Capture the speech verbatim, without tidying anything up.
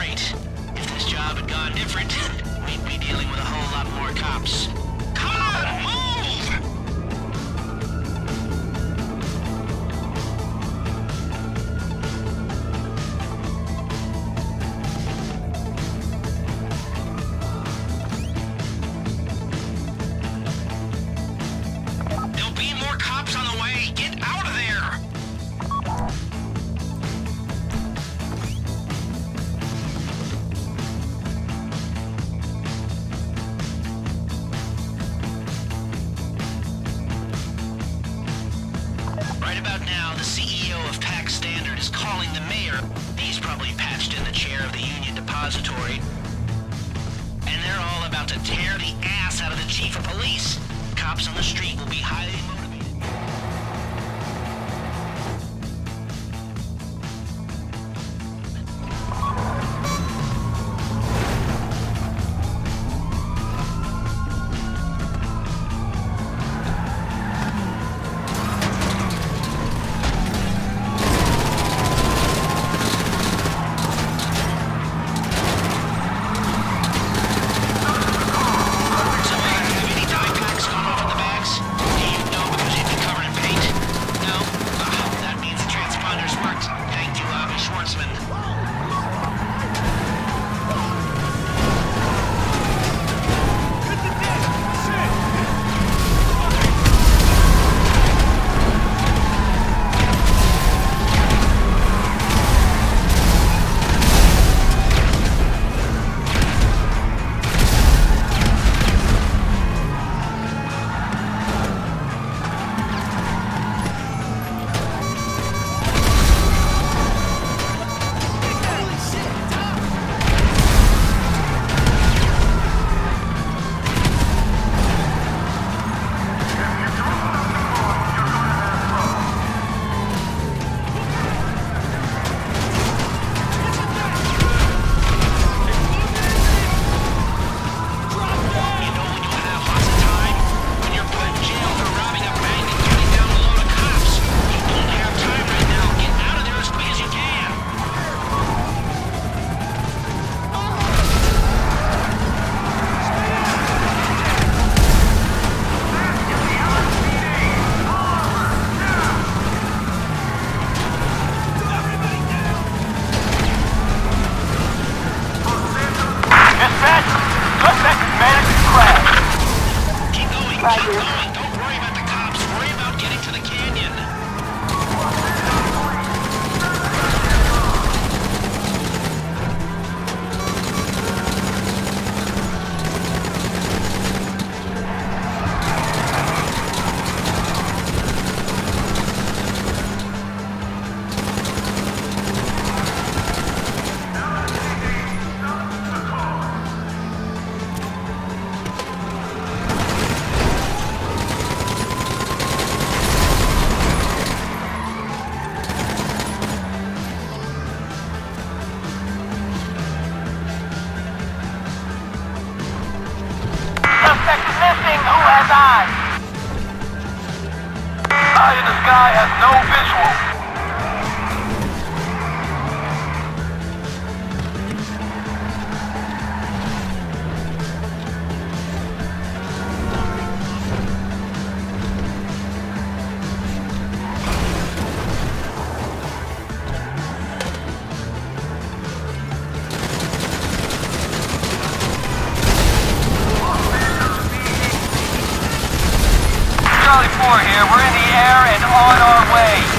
great. If this job had gone different, we'd be dealing with a whole lot more cops. Come on, move! There'll be more cops on the way. Get out of there! Right about now, the C E O of Pack Standard is calling the mayor. He's probably patched in the chair of the Union Depository. And they're all about to tear the ass out of the chief of police. Cops on the street will be highly motivated. Roger. Don't worry about the cops. Worry about getting to the canyon. Who has eyes? Eye in the sky has no visual. Charlie four here, we're in the air and on our way.